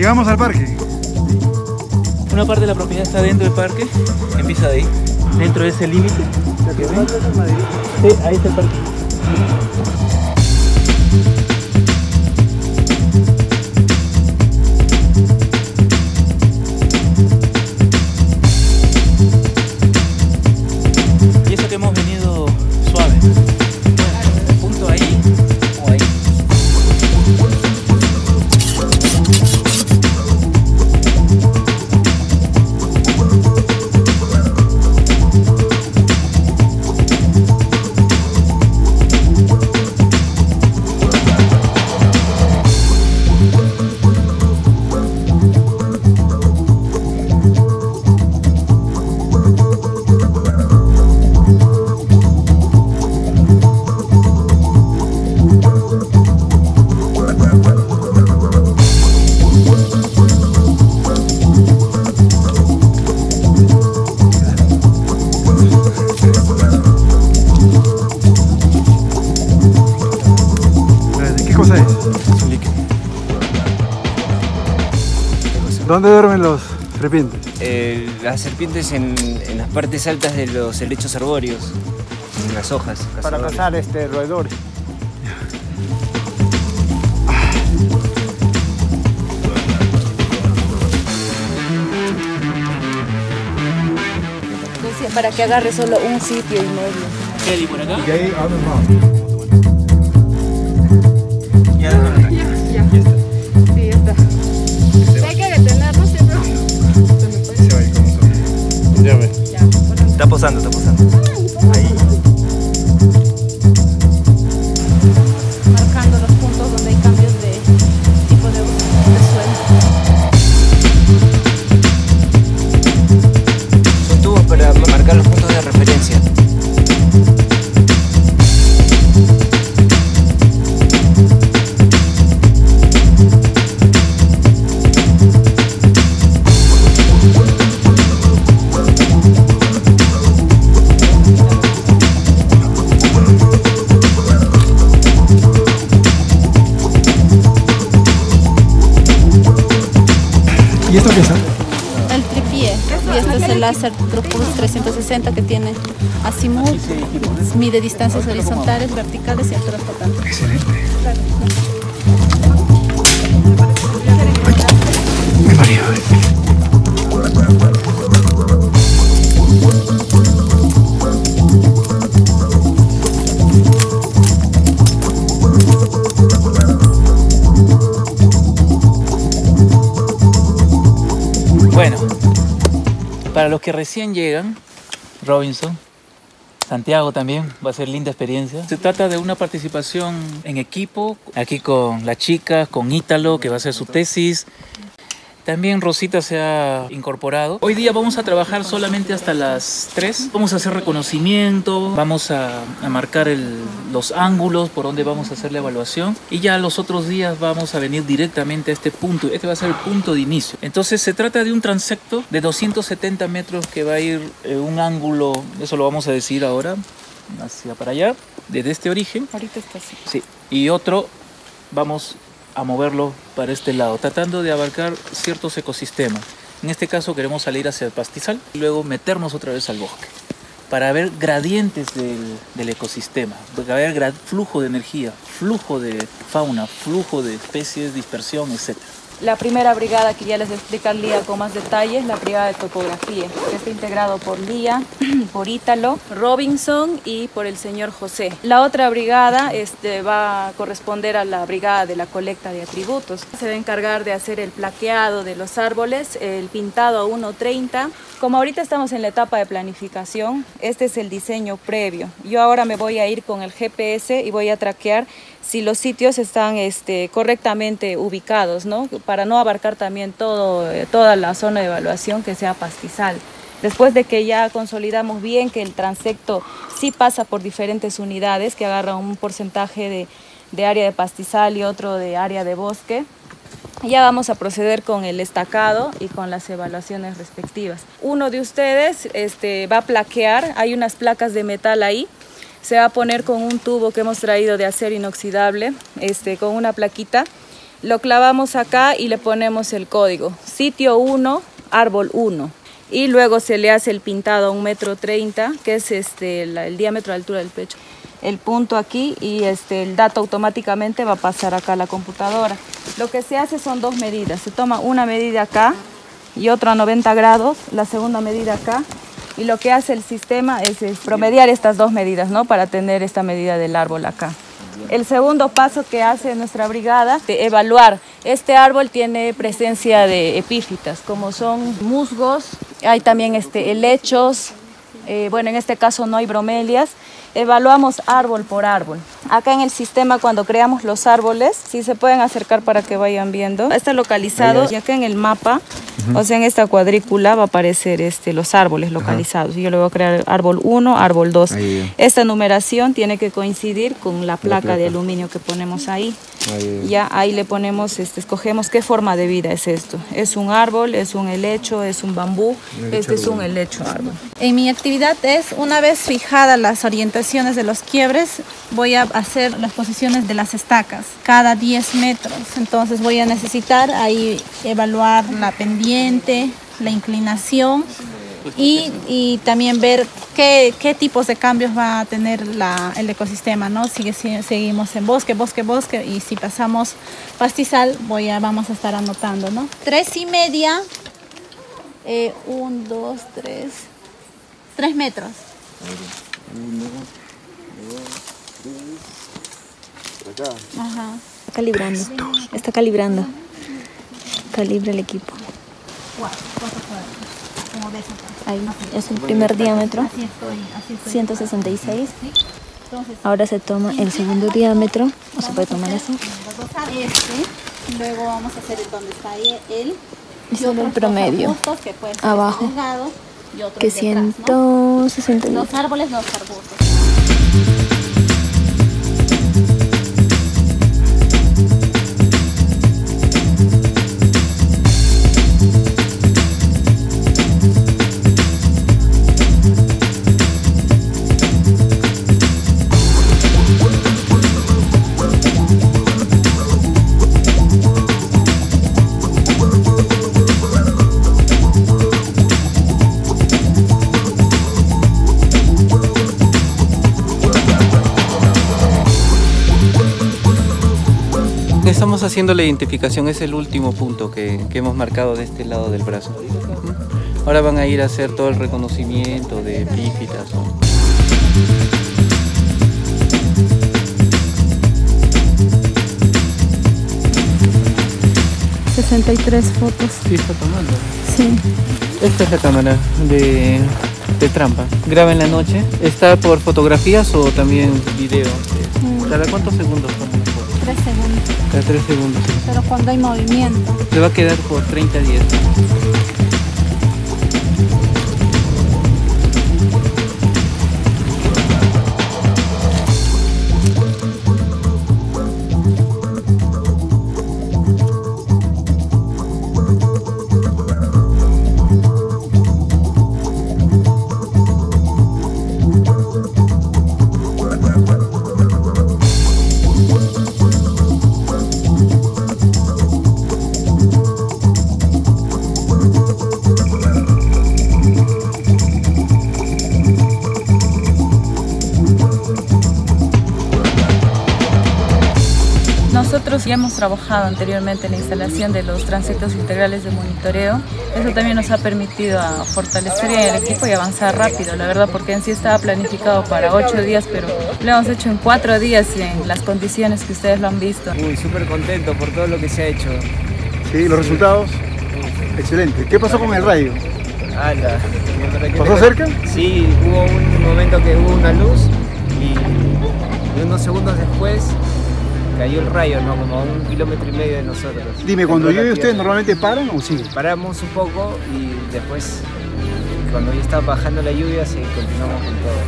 Llegamos al parque. Una parte de la propiedad está dentro del parque, empieza de ahí, dentro de ese límite. Sí, ahí está el parque. Y eso que hemos venido suave. Punto ahí o ahí. ¿Qué cosa es? Es un líquido. ¿Dónde duermen los serpientes? Las serpientes en las partes altas de los helechos arbóreos, en las hojas. Para cazar roedores. Para que agarre solo un sitio y medio. Kelly, por acá. Y ahí abre más. Ya. Sí, ya está. Hay que detenerlo siempre. Se va a ir con nosotros. Ya ve. Ya, Está posando, está posando. Ahí. marcando los puntos donde hay cambios de tipo de suelo. Son tubos para marcar los puntos de referencia. ¿Y esto qué es? El tripié. Y este es el láser Tropus 360 que tiene azimut, mide distancias horizontales, verticales y alturas totantes. Excelente. Me maría. Bueno, para los que recién llegan, Robinson, Santiago también, va a ser linda experiencia. Se trata de una participación en equipo, aquí con la chica, con Ítalo, que va a hacer su tesis. También Rosita se ha incorporado. Hoy día vamos a trabajar solamente hasta las 3. Vamos a hacer reconocimiento, vamos a marcar los ángulos por donde vamos a hacer la evaluación. Y ya los otros días vamos a venir directamente a este punto. Este va a ser el punto de inicio. Entonces se trata de un transecto de 270 metros que va a ir un ángulo, eso lo vamos a decir ahora, hacia para allá, desde este origen. Ahorita está así. Sí, y otro vamos a moverlo para este lado, tratando de abarcar ciertos ecosistemas. En este caso queremos salir hacia el pastizal y luego meternos otra vez al bosque para ver gradientes del ecosistema, para ver flujo de energía, flujo de fauna, flujo de especies, dispersión, etc. La primera brigada que ya les voy a explicar Lía con más detalles, la brigada de topografía, que está integrado por Lía, por Ítalo, Robinson y por el señor José. La otra brigada va a corresponder a la brigada de la colecta de atributos. Se va a encargar de hacer el plaqueado de los árboles, el pintado a 1:30. Como ahorita estamos en la etapa de planificación, este es el diseño previo. Yo ahora me voy a ir con el GPS y voy a traquear si los sitios están correctamente ubicados, ¿no? Para no abarcar también toda la zona de evaluación que sea pastizal. Después de que ya consolidamos bien que el transecto sí pasa por diferentes unidades, que agarran un porcentaje de área de pastizal y otro de área de bosque, ya vamos a proceder con el estacado y con las evaluaciones respectivas. Uno de ustedes va a plaquear, hay unas placas de metal ahí, se va a poner con un tubo que hemos traído de acero inoxidable, con una plaquita, Lo clavamos acá y le ponemos el código, sitio 1, árbol 1. Y luego se le hace el pintado a 1,30 m, que es el diámetro de altura del pecho. El punto aquí y el dato automáticamente va a pasar acá a la computadora. Lo que se hace son dos medidas. Se toma una medida acá y otra a 90 grados, la segunda medida acá. Y lo que hace el sistema es promediar estas dos medidas, ¿no? Para tener esta medida del árbol acá. El segundo paso que hace nuestra brigada es evaluar. Este árbol tiene presencia de epífitas, como son musgos, hay también helechos, bueno, en este caso no hay bromelias. Evaluamos árbol por árbol. Acá en el sistema, cuando creamos los árboles, si se pueden acercar para que vayan viendo, está localizado y acá en el mapa, o sea, en esta cuadrícula va a aparecer los árboles localizados. Yo le voy a crear árbol 1, árbol 2. Esta numeración tiene que coincidir con la placa de aluminio que ponemos ahí. Ya ahí le ponemos, escogemos qué forma de vida es esto. ¿Es un árbol? ¿Es un helecho? ¿Es un bambú? Este es un helecho árbol. En mi actividad es, una vez fijadas las orientaciones de los quiebres, voy a hacer las posiciones de las estacas cada 10 metros. Entonces voy a necesitar ahí evaluar la pendiente, la inclinación y también ver qué tipos de cambios va a tener el ecosistema, ¿no? Seguimos en bosque, y si pasamos pastizal vamos a estar anotando, ¿no? 3,5, 1, 2, 3 metros. 1, 2, 3. Acá. Ajá. Está calibrando. Calibra el equipo. 4 cuadros. Como ves acá. Ahí es el primer diámetro, Así estoy. 166. ¿Sí? Entonces, Ahora se toma el segundo diámetro, o se puede tomar así. luego vamos a hacer donde está ahí él. Y solo el promedio. Que pueden ser Abajo. delgados y otros Que detrás, ¿no? 162. Los árboles, los arbustos. Estamos haciendo la identificación, es el último punto que hemos marcado de este lado del brazo. Ahora van a ir a hacer todo el reconocimiento de epífitas. 63 fotos. Sí, está tomando. Sí. Esta es la cámara de trampa. Graba en la noche. ¿Está por fotografías o también video? ¿Cada cuántos segundos toma una foto? 3 segundos. Cada 3 segundos. Pero cuando hay movimiento. Se va a quedar por 30 días. Nosotros ya hemos trabajado anteriormente en la instalación de los transectos integrales de monitoreo. Eso también nos ha permitido a fortalecer el equipo y avanzar rápido, la verdad, porque en sí estaba planificado para 8 días, pero lo hemos hecho en 4 días en las condiciones que ustedes lo han visto. Uy, súper contento por todo lo que se ha hecho. Sí, los resultados, excelente. ¿Qué pasó con el rayo? ¡Hala! ¿Pasó cerca? Sí, hubo un momento que hubo una luz y unos segundos después cayó el rayo, ¿no? Como a 1,5 kilómetros de nosotros. Dime, cuando llueve ustedes normalmente paran o siguen? Paramos un poco y después, cuando ya estaba bajando la lluvia, sí, continuamos con todo.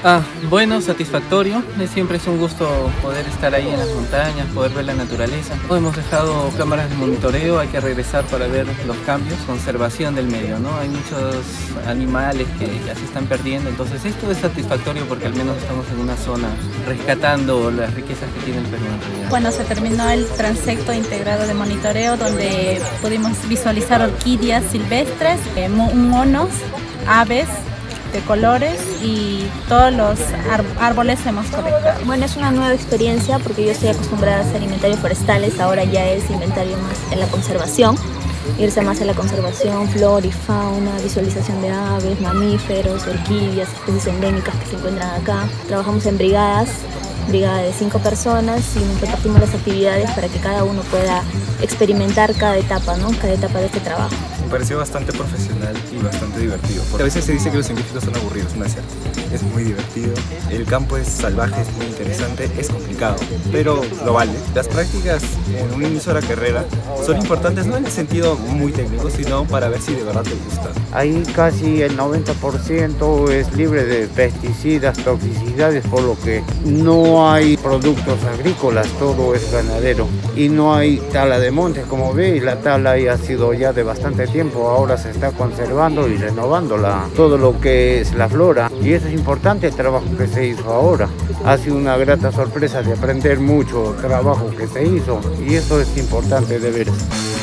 Bueno, satisfactorio. Siempre es un gusto poder estar ahí en las montañas, poder ver la naturaleza. Hemos dejado cámaras de monitoreo, hay que regresar para ver los cambios, conservación del medio, ¿no? Hay muchos animales que ya se están perdiendo, entonces esto es satisfactorio porque al menos estamos en una zona rescatando las riquezas que tiene el Perú en realidad. Bueno, se terminó el transecto integrado de monitoreo donde pudimos visualizar orquídeas silvestres, monos, aves de colores y todos los árboles hemos colectado. Bueno, es una nueva experiencia porque yo estoy acostumbrada a hacer inventarios forestales, ahora ya es inventario más en la conservación, irse más a la conservación, flora y fauna, visualización de aves, mamíferos, orquídeas, especies endémicas que se encuentran acá. Trabajamos en brigadas, brigada de 5 personas y nos repartimos las actividades para que cada uno pueda experimentar cada etapa, ¿no? Cada etapa de este trabajo. Me pareció bastante profesional y bastante divertido. A veces se dice que los científicos son aburridos, no es cierto. Es muy divertido, el campo es salvaje, es muy interesante, es complicado, pero lo vale. Las prácticas en un inicio de la carrera son importantes no en el sentido muy técnico, sino para ver si de verdad te gusta. Ahí casi el 90% es libre de pesticidas, toxicidades, por lo que no hay productos agrícolas, todo es ganadero. Y no hay tala de montes, como ve, y la tala ya ha sido ya de bastante tiempo, ahora se está conservando y renovando todo lo que es la flora. Y eso es importante, el trabajo que se hizo ahora. Ha sido una grata sorpresa de aprender mucho trabajo que se hizo y eso es importante de ver.